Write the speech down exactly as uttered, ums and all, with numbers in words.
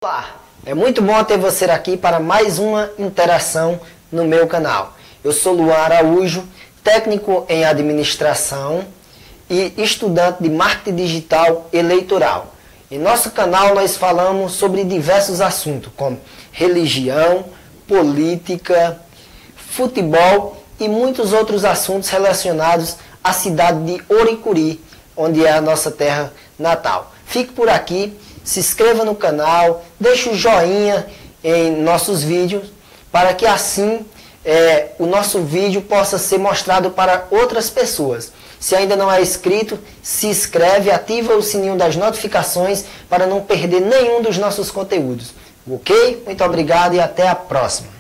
Olá, é muito bom ter você aqui para mais uma interação no meu canal. Eu sou Luan Araújo, técnico em administração e estudante de marketing digital eleitoral. Em nosso canal nós falamos sobre diversos assuntos como religião, política, futebol e muitos outros assuntos relacionados à cidade de Oricuri, onde é a nossa terra natal. Fique por aqui, se inscreva no canal, deixe o joinha em nossos vídeos, para que assim é, o nosso vídeo possa ser mostrado para outras pessoas. Se ainda não é inscrito, se inscreve, ativa o sininho das notificações para não perder nenhum dos nossos conteúdos. Ok? Muito obrigado e até a próxima.